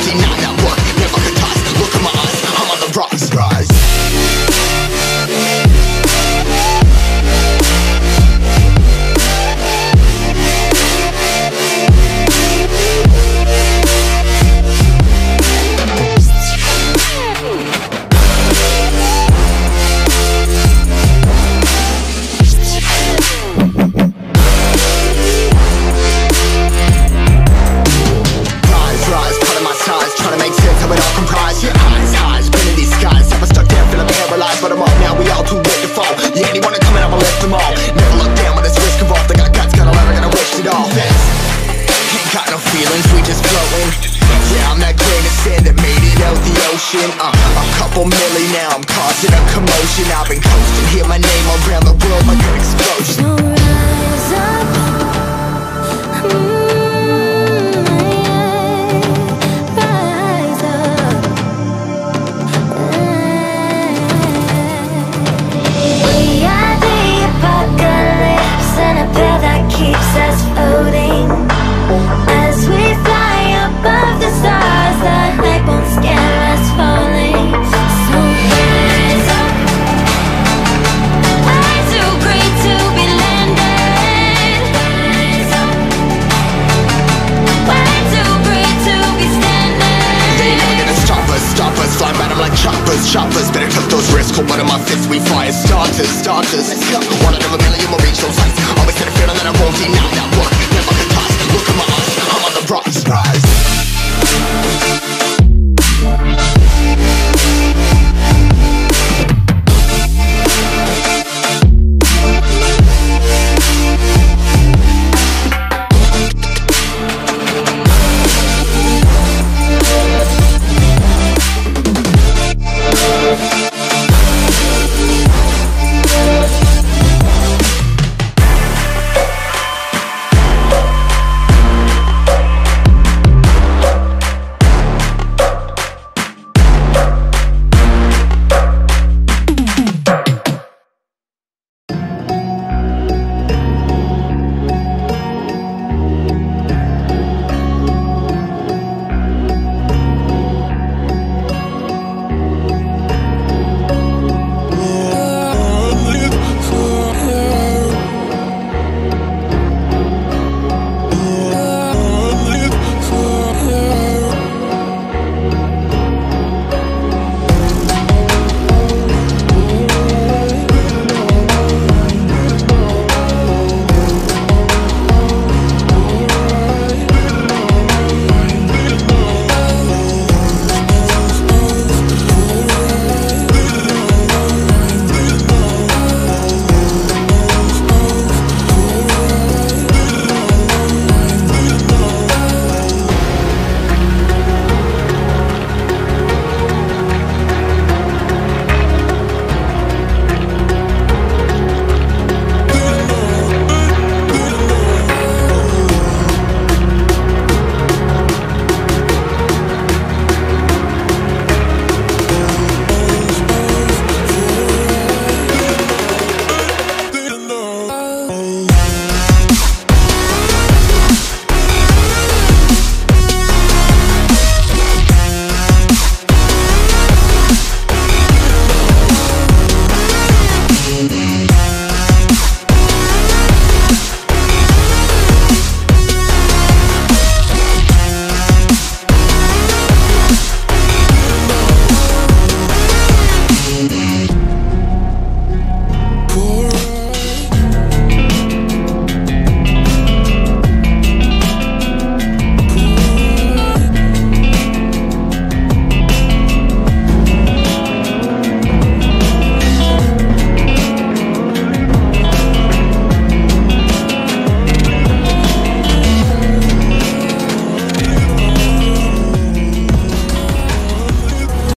won't deny that work. Never could toss, look at my eyes, I'm on the rocks. Rise. A couple milli now, I'm causing a commotion. I've been coasting, hear my name around the world like an explosion. So rise up, rise up. We are the apocalypse, and a pill that keeps us floating. As we fly above the stars, the light won't scare us falling. So rise up. I'm too great to be landed. Rise up. Way too great to be standing. They never gonna stop us, fly by them like choppers. Better cut those risks, hold one of my fists, we fire starters. Let's go, one out of a million will reach those heights. Always had a feeling that I won't deny that work. Never could toss, look at my eyes, I'm on the rocks.